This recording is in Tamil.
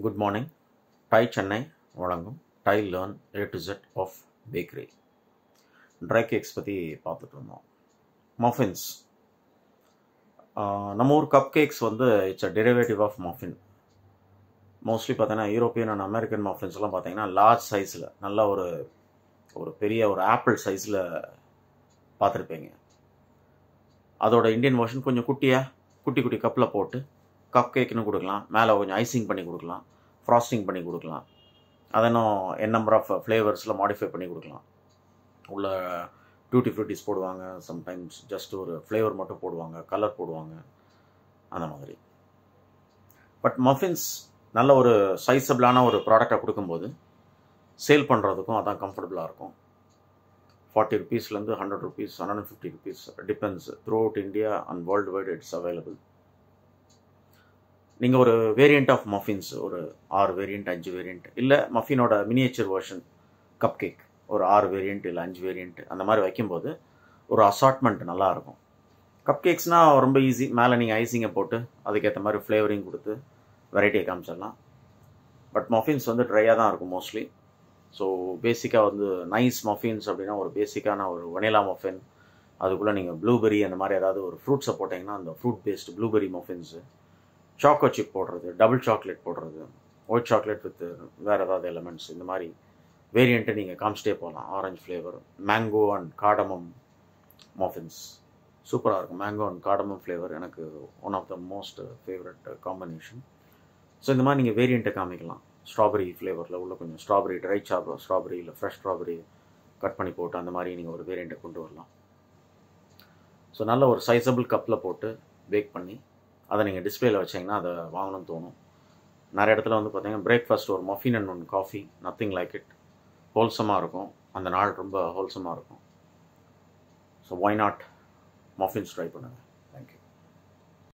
Good morning. Thai Chennai வழங்கும் Thai Learn A to Z of Bakery. Dry cakes பற்றி பார்த்துட்டு இருந்தோம். Muffins. நம்ம ஊர் கப் கேக்ஸ் வந்து it's a derivative of muffin. Mostly பார்த்தீங்கன்னா யூரோப்பியன் அண்ட் அமெரிக்கன் மஃபின்ஸ்லாம் பார்த்தீங்கன்னா லார்ஜ் சைஸில் நல்ல ஒரு பெரிய ஒரு ஆப்பிள் சைஸில் பார்த்துருப்பீங்க. அதோட இந்தியன் வெர்ஷன் கொஞ்சம் குட்டி குட்டி கப்பில் போட்டு கப் கேக்குன்னு கொடுக்கலாம். மேலே கொஞ்சம் ஐசிங் பண்ணி கொடுக்கலாம், ஃப்ராஸ்டிங் பண்ணி கொடுக்கலாம். அதனும் என் நம்பர் ஆஃப் ஃப்ளேவர்ஸில் மாடிஃபை பண்ணி கொடுக்கலாம். உள்ள டூட்டி ஃப்ரூட்டிஸ் போடுவாங்க, சம்டைம்ஸ் ஜஸ்ட் ஒரு ஃப்ளேவர் மட்டும் போடுவாங்க, கலர் போடுவாங்க, அந்த மாதிரி. பட் மஃபின்ஸ் நல்ல ஒரு சைஸபிளான ஒரு ப்ராடக்டை கொடுக்கும்போது சேல் பண்ணுறதுக்கும் அதான் கம்ஃபர்டபுளாக இருக்கும். 40 rupeesலேருந்து 100 rupees, 150 rupees depends. Throughout India and worldwide it's available. நீங்கள் ஒரு வேரியண்ட் ஆஃப் மஃபின்ஸ், ஒரு 6 வேரியண்ட், 5 வேரியண்ட், இல்லை மஃபினோட மினியேச்சர் வெர்ஷன் கப் கேக் ஒரு 6 வேரியண்ட் இல்லை 5 வேரியண்ட் அந்த மாதிரி வைக்கும்போது ஒரு அசார்ட்மெண்ட் நல்லாயிருக்கும். கப் கேக்ஸ்னால் ரொம்ப ஈஸி. மேலே நீங்கள் ஐசிங்கை போட்டு அதுக்கேற்ற மாதிரி ஃப்ளேவரிங் கொடுத்து வெரைட்டியை காமிச்சிடலாம். பட் மஃபின்ஸ் வந்து ட்ரையாக தான் இருக்கும் மோஸ்ட்லி. ஸோ பேசிக்காக வந்து நைஸ் மஃபின்ஸ் அப்படின்னா ஒரு பேசிக்கான ஒரு வனிலா மஃபின், அதுக்குள்ளே நீங்கள் ப்ளூபெரி அந்த மாதிரி ஏதாவது ஒரு ஃப்ரூட்ஸை போட்டிங்கன்னா அந்த fruit based blueberry muffins, choco chip போடுறது, டபுள் சாக்லேட் போடுறது, ஒயிட் சாக்லேட் வித் வேறு ஏதாவது எலமெண்ட்ஸ், இந்த மாதிரி வேரியண்ட்டை நீங்கள் காமிச்சிட்டே போகலாம். Orange flavour, mango and cardamom muffins சூப்பராக இருக்கும். மேங்கோ அண்ட் காடமம் ஃப்ளேவர் எனக்கு one of the most favourite combination. So இந்த மாதிரி நீங்கள் வேரியண்ட்டை காமிக்கலாம். ஸ்ட்ராபெரி ஃப்ளேவரில் உள்ள கொஞ்சம் ஸ்ட்ராபெரி, ட்ரை ஸ்ட்ராபெரி இல்லை ஃப்ரெஷ் ஸ்ட்ராபெரி கட் பண்ணி போட்டு அந்த மாதிரி நீங்கள் ஒரு வேரியண்ட்டை கொண்டு வரலாம். ஸோ நல்ல ஒரு சைஸபிள் கப்பில் போட்டு பேக் பண்ணி அதை நீங்கள் டிஸ்பிளேயில் வச்சிங்கன்னா அதை வாங்கணும்னு தோணும். நிறைய இடத்துல வந்து பார்த்தீங்கன்னா பிரேக்ஃபாஸ்ட் ஒரு muffin and one coffee, nothing like it. ஹோல்சமாக இருக்கும், அந்த நாள் ரொம்ப ஹோல்சமாக இருக்கும். So why not muffins try பண்ணுங்கள்.